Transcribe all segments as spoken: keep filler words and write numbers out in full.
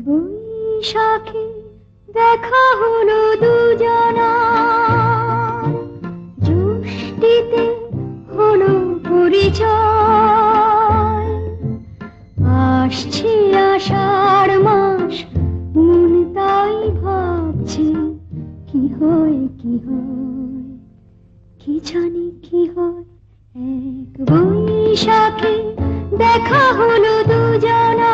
বৈশাখে দেখা হলো দুজনা, জ্যৈষ্ঠীতে হলো পরিচয়। আসছে আষাঢ় মাস, মন তাই ভাবছে কি হয় কি হয়, কি জানি কি হয়। এক বৈশাখে দেখা হলো দুজনা।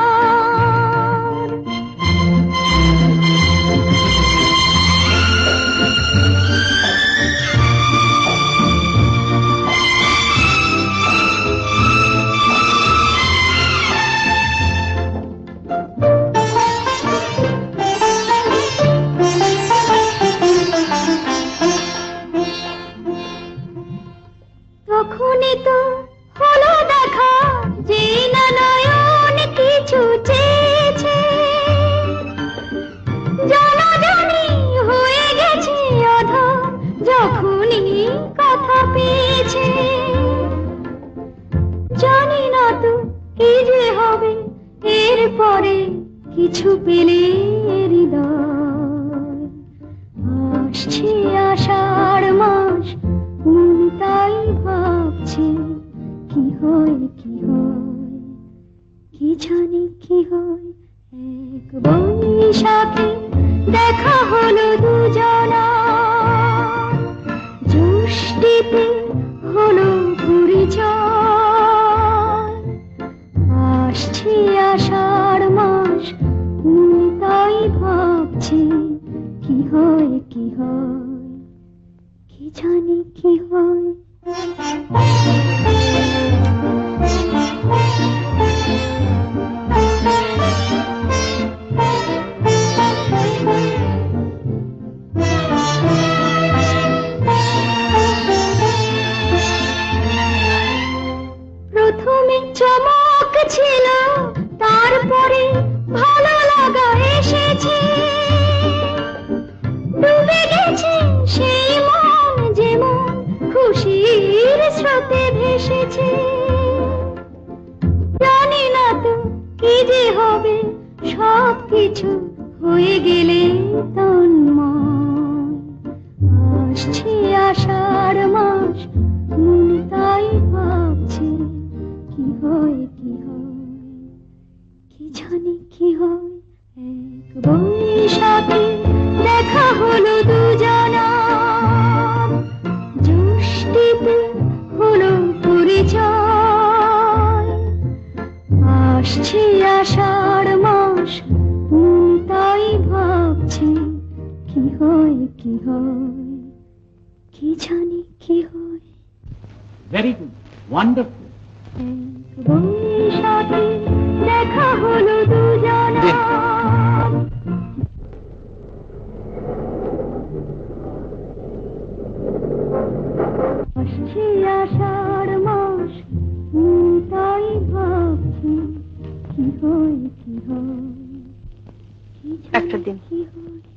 তখনই তো হলো দেখা, যে না নয়ন কিছু চেয়েছে, জানাজানি হয়ে গেছে অধর যখনই কথা পেয়েছে। জানি না তো কি যে হবে এরপরে, কিছু পেলে হৃদয়। আসছে আষাঢ় মাস, মন তাই ভাবছে কি হয় কি হয়, কি জানি কি হয়। এক বৈশাখে দেখা হলো দুজনা, জ্যৈষ্ঠীতে হলো পরিচয়। আসছে আষাঢ় মাস, মন তাই ভাবছে কি হয় কি হয়, কি জানি কি হয়। প্রথমে চমক ছিল, তারপরে ভালো লাগা এসেছে। ডুবে গেছে সেই মন, যেমন খুশির স্রোতে ভেসেছে। জানি না তো কি যে হবে, সব কিছু হয়ে গেলে তন্ময়। আসছে আষাঢ় মাস, মন তাই ভাবছে কি হয় কি হয়, কি জানি কি হয়। এক বৈশাখে দেখা হলো দুজনা, জ্যৈষ্ঠীতে হলো পরিচয়। আসছে আষাঢ় মাস, মন তাই ভাবছে কি হয় কি হয়, কি জানি কি হয়। Very good, wonderful. এক বৈশাখে দেখা হলো দুজনা। আসছে আষাঢ় মাস, মন তাই ভাবছে কি হয় কি হয়, কি জানি একটা দিন কি হয়।